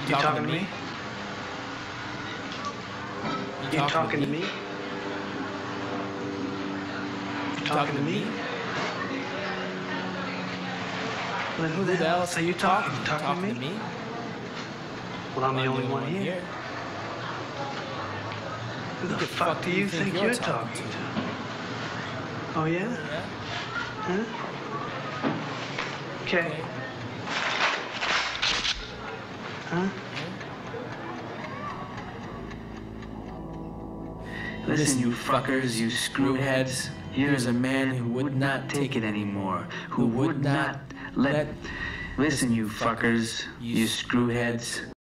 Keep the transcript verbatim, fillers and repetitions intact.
You talking to me? You talking to me? You talking to me? Well, then who the hell else are you talking to? Talking to me? Well, I'm the only one here. Who the fuck do you think you're talking to? Oh, yeah? Huh? Okay. Huh? Listen, you fuckers, you screwheads. Here's a man who would not take it anymore. Who would not let... Listen, you fuckers, you screwheads.